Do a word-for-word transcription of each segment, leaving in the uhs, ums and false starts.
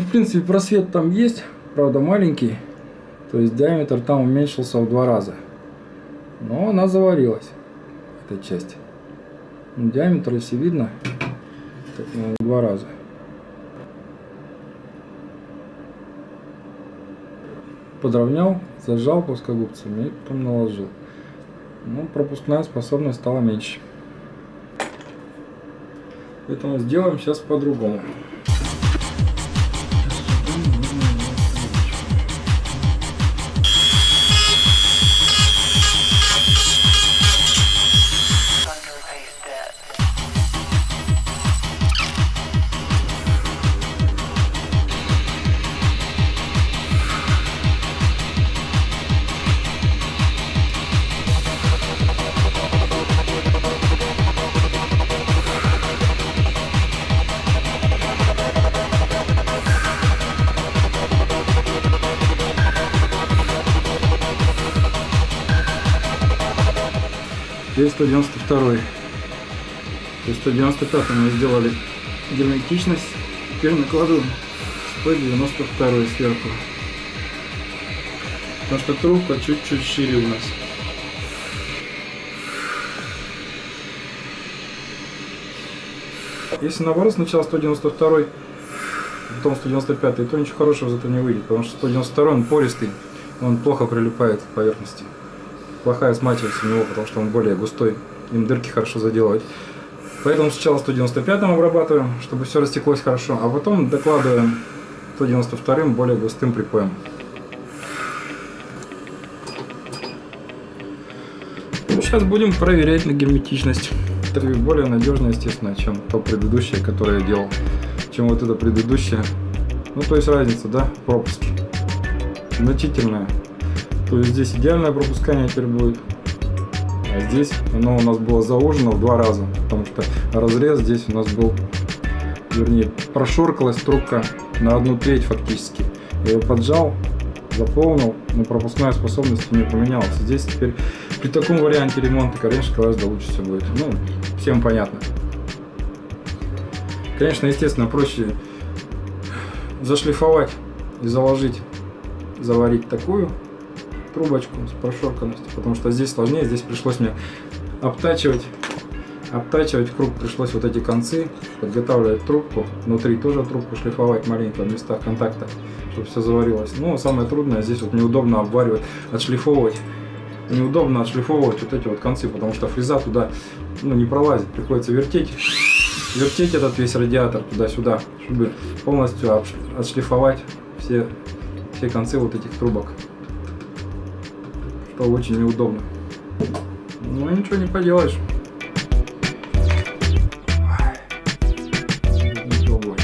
в принципе, просвет там есть, правда маленький. То есть диаметр там уменьшился в два раза. Но она заварилась, эта часть. Диаметр, если видно, так, ну, в два раза. Подровнял, зажал плоскогубцами и потом наложил. Ну, пропускная способность стала меньше. Поэтому сделаем сейчас по-другому. Теперь сто девяносто второй. То есть сто девяносто пятый мы сделали герметичность. Теперь накладываем сто девяносто второй сверху. Потому что трубка чуть-чуть шире у нас. Если наоборот сначала сто девяносто второй, потом сто девяносто пятый, то ничего хорошего из этого не выйдет. Потому что сто девяносто второй он пористый, он плохо прилипает к поверхности. Плохая смачивается у него, потому что он более густой, им дырки хорошо заделывать. Поэтому сначала сто девяносто пятым обрабатываем, чтобы все растеклось хорошо, а потом докладываем сто девяносто вторым более густым припоем. Ну, сейчас будем проверять на герметичность. Это более надежно, естественно, чем то предыдущее, которое я делал, чем вот это предыдущее. Ну, то есть разница, да, в пропуске значительная. То есть здесь идеальное пропускание теперь будет, а здесь оно у нас было заужено в два раза, потому что разрез здесь у нас был, вернее, прошуркалась трубка на одну треть фактически. Я ее поджал, заполнил, но пропускная способность не поменялась. Здесь теперь при таком варианте ремонта, конечно, гораздо лучше все будет. Ну, всем понятно. Конечно, естественно, проще зашлифовать и заложить, заварить такую трубочку с прошурканностью, потому что здесь сложнее, здесь пришлось мне обтачивать, обтачивать круг, пришлось вот эти концы, подготавливать трубку, внутри тоже трубку шлифовать маленько в местах контакта, чтобы все заварилось. Но самое трудное здесь вот неудобно обваривать, отшлифовывать, неудобно отшлифовывать вот эти вот концы, потому что фреза туда, ну, не пролазит, приходится вертеть, вертеть этот весь радиатор туда-сюда, чтобы полностью отшлифовать все, все концы вот этих трубок. Что очень неудобно. Ну ничего не поделаешь. Ничего будет.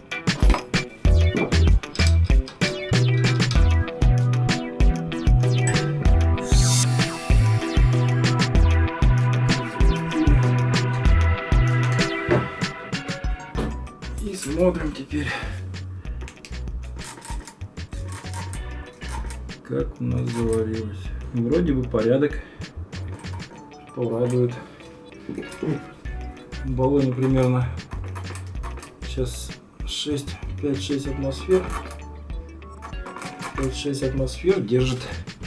И смотрим теперь, как у нас заварилось. Вроде бы порядок, что радует. В баллоне примерно сейчас шесть, пять-шесть атмосфер. пять-шесть атмосфер держит.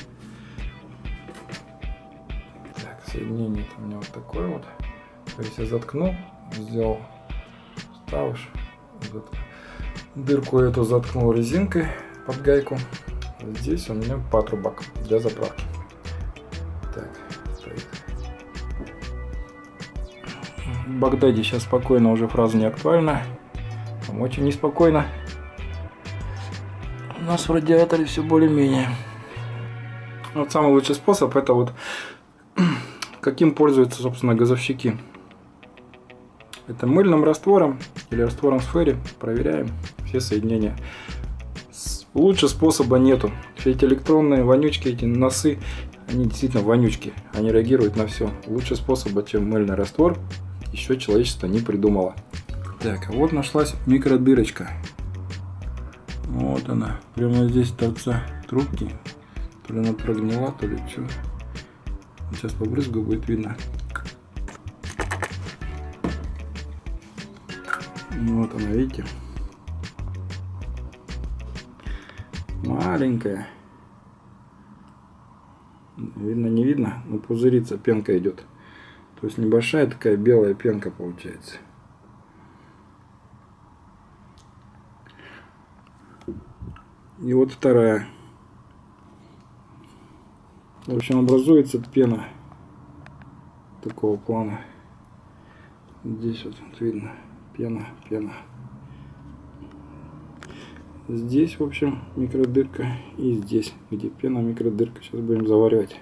Так, соединение у меня вот такое вот. То есть я заткнул, сделал вставыш. Вот. Дырку эту заткнул резинкой под гайку. Здесь у меня патрубок для заправки. Так, стоит. В Багдаде сейчас спокойно, уже фраза не актуальна. Там очень неспокойно. У нас в радиаторе все более-менее. Вот самый лучший способ — это вот каким пользуются, собственно, газовщики. Это мыльным раствором или раствором в сфере. Проверяем все соединения. Лучше способа нету. Все эти электронные вонючки, эти носы, они действительно вонючки. Они реагируют на все. Лучше способа, чем мыльный раствор, еще человечество не придумало. Так, а вот нашлась микродырочка. Вот она. Прямо здесь торца трубки. То ли она прогнила, то ли что. Сейчас побрызгаю, будет видно. Вот она, видите? маленькая. Видно, не видно, но пузырится, пенка идет. То есть небольшая такая белая пенка получается. И вот вторая. В общем, образуется пена такого плана. Здесь вот видно пена, пена. Здесь, в общем, микродырка. И здесь, где пена, микродырка. Сейчас будем заваривать.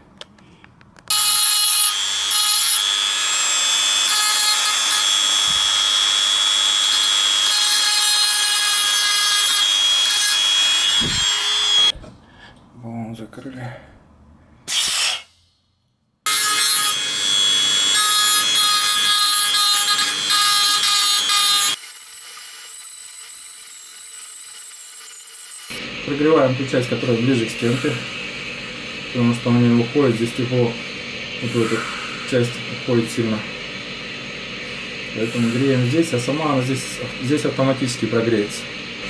Баллон закрыли. Прогреваем ту часть, которая ближе к стенке, потому что она не уходит, здесь тепло, вот в эту часть уходит сильно. Поэтому греем здесь, а сама она здесь, здесь автоматически прогреется.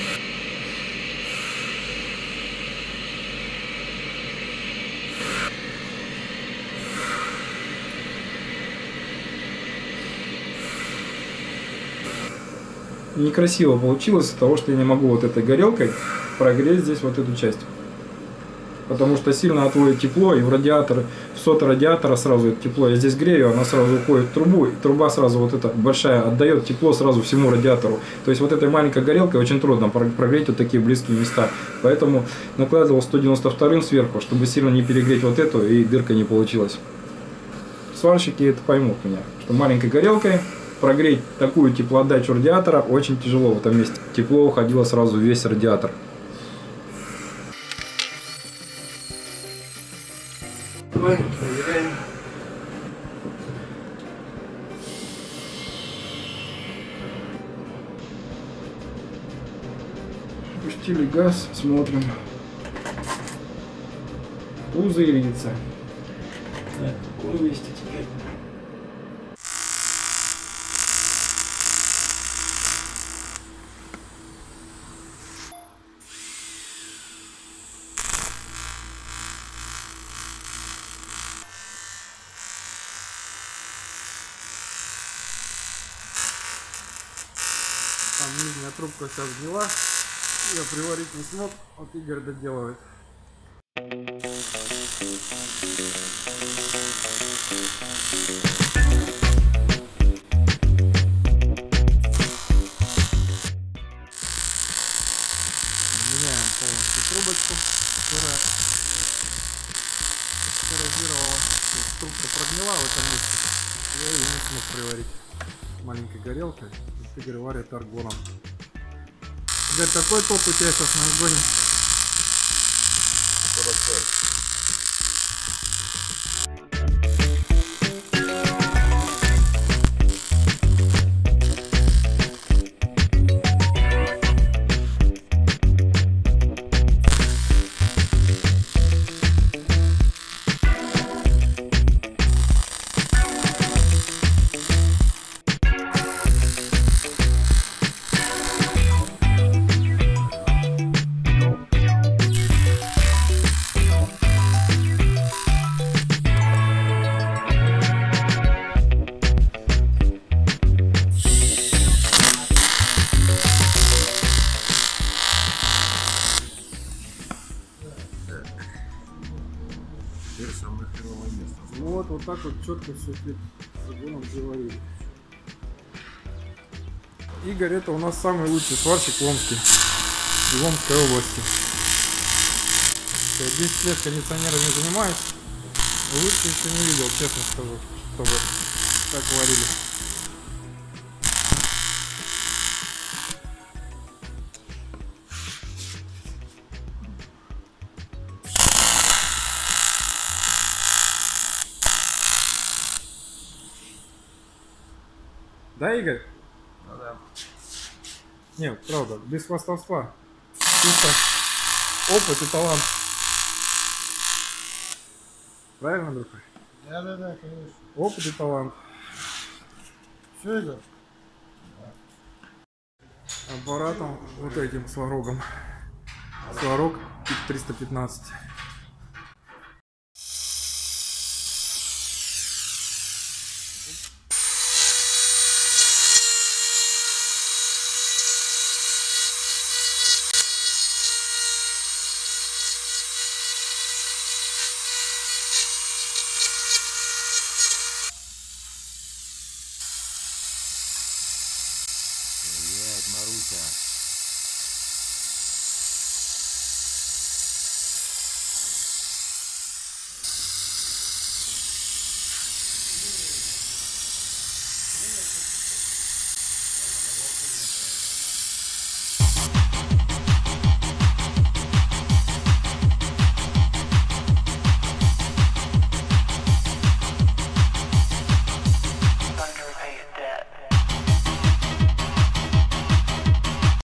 Некрасиво получилось из-за того, что я не могу вот этой горелкой прогреть здесь вот эту часть. Потому что сильно отводит тепло, и в радиатор, в соты радиатора сразу это тепло. Я здесь грею, она сразу уходит в трубу, и труба сразу вот эта большая отдает тепло сразу всему радиатору. То есть вот этой маленькой горелкой очень трудно прогреть вот такие близкие места. Поэтому накладывал сто девяносто два сверху, чтобы сильно не перегреть вот эту, и дырка не получилась. Сварщики это поймут меня, что маленькой горелкой прогреть такую теплоотдачу радиатора очень тяжело в этом месте. Тепло уходило сразу в весь радиатор. Давай, проверяем. Пустили газ, смотрим. Пузырится. Так, какое месте теперь? Там нижняя трубка сейчас гнила, я приварить не смог, вот Игорь доделывает. Меняем полностью трубочку, которая коррозировала. Трубка прогнила в этом месте, я ее не смог приварить маленькой горелкой. Игорь варит аргоном. Игорь, какой ток у тебя сейчас на аргоне? Вот, вот так вот четко все с аргоном заварили. Игорь это у нас самый лучший сварщик в Омске, в Омской области. десять лет кондиционерами занимаюсь, лучше еще не видел, честно скажу, чтобы так варили. Да, Игорь? Ну, да. Нет, правда, без хвастовства. Чисто опыт и талант. Правильно, друг? Да, да, да, конечно. Опыт и талант. Все это? Аппаратом, вот этим сварогом. Сварог триста пятнадцать.